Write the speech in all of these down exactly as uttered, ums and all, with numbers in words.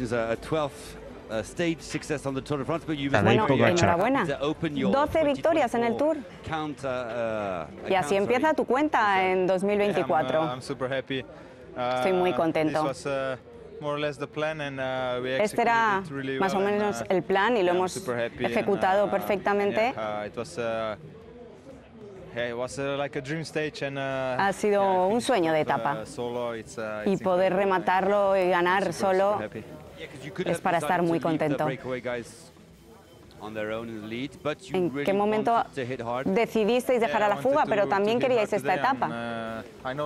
Bueno, enhorabuena. doce victorias en el Tour. Y así empieza tu cuenta en dos mil veinticuatro. Estoy muy contento. Este era más o menos el plan y lo hemos ejecutado perfectamente. Ha sido un sueño de etapa y poder rematarlo y ganar solo es para estar muy contento. ¿En qué momento decidisteis dejar a la fuga, pero también queríais esta etapa?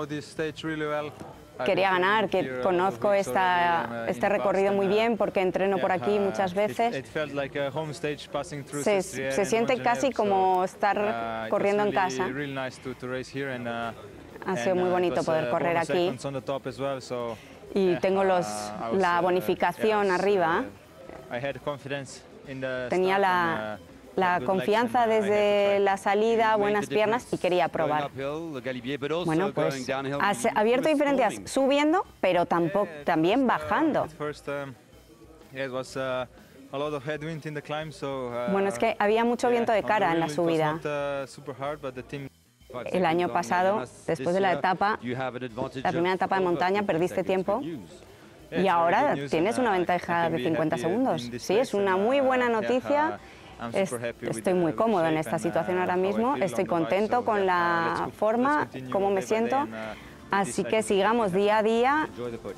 Quería ganar, que conozco esta, este recorrido muy bien porque entreno por aquí muchas veces. Se, se siente casi como estar corriendo en casa. Ha sido muy bonito poder correr aquí. Y tengo los, la bonificación arriba. Tenía la... La confianza desde la salida, buenas piernas y quería probar. Bueno, pues has abierto diferencias subiendo, pero tampoco, también bajando. Bueno, es que había mucho viento de cara en la subida. El año pasado, después de la etapa, la primera etapa de montaña, perdiste tiempo. Y ahora tienes una ventaja de cincuenta segundos. Sí, es una muy buena noticia. Estoy muy cómodo en esta situación ahora mismo, estoy contento con la forma, cómo me siento, así que sigamos día a día.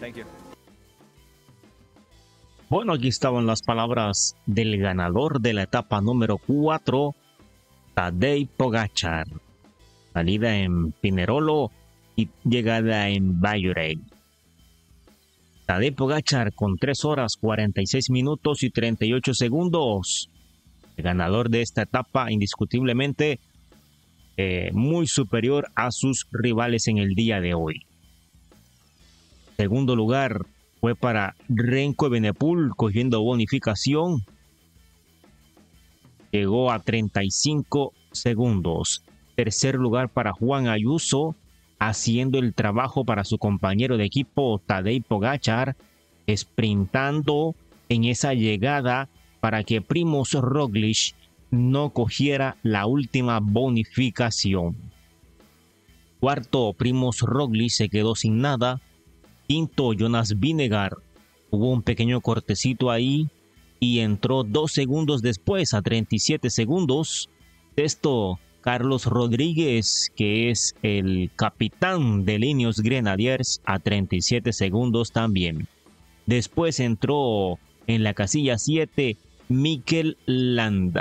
Bueno, aquí estaban las palabras del ganador de la etapa número cuatro, Tadej Pogačar. Salida en Pinerolo y llegada en Bayoret. Tadej Pogačar con tres horas cuarenta y seis minutos y treinta y ocho segundos. El ganador de esta etapa, indiscutiblemente, eh, muy superior a sus rivales en el día de hoy. Segundo lugar fue para Remco Evenepoel, cogiendo bonificación. Llegó a treinta y cinco segundos. Tercer lugar para Juan Ayuso, haciendo el trabajo para su compañero de equipo Tadej Pogačar, sprintando en esa llegada para que Primož Roglič no cogiera la última bonificación. Cuarto, Primož Roglič se quedó sin nada. Quinto, Jonas Vingegaard. Hubo un pequeño cortecito ahí y entró dos segundos después a treinta y siete segundos. Sexto, Carlos Rodríguez, que es el capitán de Ineos Grenadiers, a treinta y siete segundos también. Después entró en la casilla siete Mikel Landa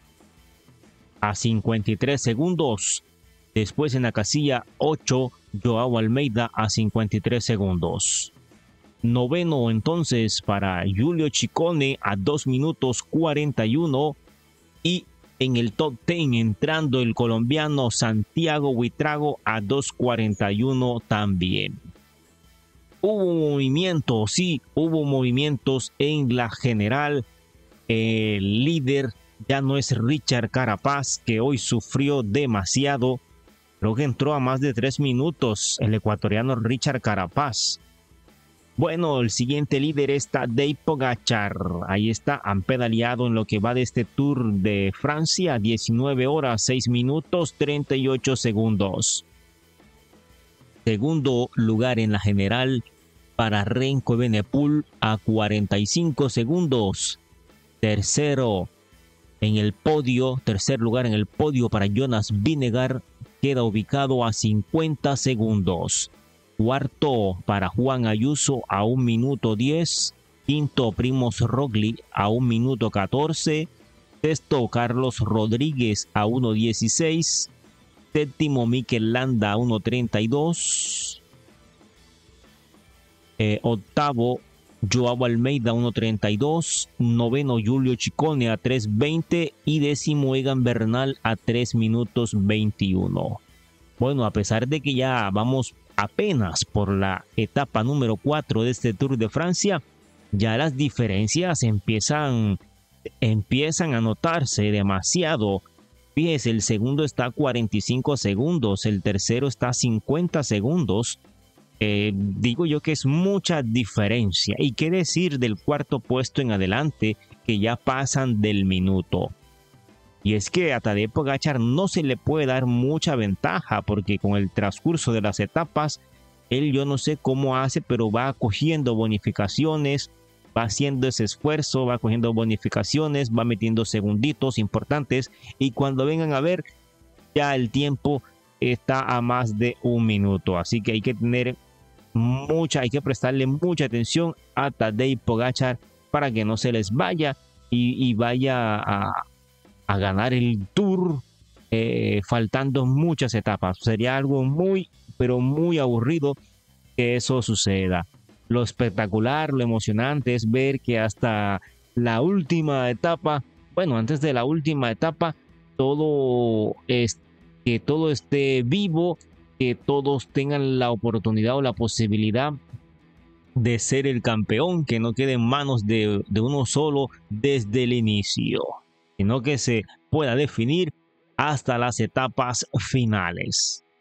a cincuenta y tres segundos. Después en la casilla ocho Joao Almeida a cincuenta y tres segundos. Noveno entonces para Giulio Ciccone a dos minutos cuarenta y uno. Y en el top diez entrando el colombiano Santiago Buitrago a dos cuarenta y uno también. Hubo movimiento, sí, hubo movimientos en la general. El líder ya no es Richard Carapaz, que hoy sufrió demasiado. Creo que entró a más de tres minutos el ecuatoriano Richard Carapaz. Bueno, el siguiente líder es Tadej Pogačar. Ahí está, han pedaleado en lo que va de este Tour de Francia. diecinueve horas, seis minutos, treinta y ocho segundos. Segundo lugar en la general para Remco Evenepoel a cuarenta y cinco segundos. Tercero en el podio, tercer lugar en el podio para Jonas Vingegaard, queda ubicado a cincuenta segundos. Cuarto para Juan Ayuso a un minuto diez. Quinto Primož Roglič a un minuto catorce. Sexto Carlos Rodríguez a uno dieciséis. Séptimo Mikel Landa a uno treinta y dos. Eh, octavo Joao Almeida a uno treinta y dos, noveno Giulio Ciccone a tres veinte y décimo Egan Bernal a tres minutos veintiuno. Bueno, a pesar de que ya vamos apenas por la etapa número cuatro de este Tour de Francia, ya las diferencias empiezan, empiezan a notarse demasiado. Fíjese, el segundo está a cuarenta y cinco segundos, el tercero está a cincuenta segundos. Eh, digo yo que es mucha diferencia. Y qué decir del cuarto puesto en adelante, que ya pasan del minuto. Y es que a Tadej Pogačar no se le puede dar mucha ventaja, porque con el transcurso de las etapas, él yo no sé cómo hace, pero va cogiendo bonificaciones, va haciendo ese esfuerzo, va cogiendo bonificaciones, va metiendo segunditos importantes, y cuando vengan a ver, ya el tiempo está a más de un minuto. Así que hay que tener mucha, hay que prestarle mucha atención a Tadej Pogačar para que no se les vaya y, y vaya a, a ganar el Tour eh, faltando muchas etapas. Sería algo muy, pero muy aburrido que eso suceda. Lo espectacular, lo emocionante es ver que hasta la última etapa, bueno, antes de la última etapa, todo es, que todo esté vivo, que todos tengan la oportunidad o la posibilidad de ser el campeón, que no quede en manos de, de uno solo desde el inicio, sino que se pueda definir hasta las etapas finales.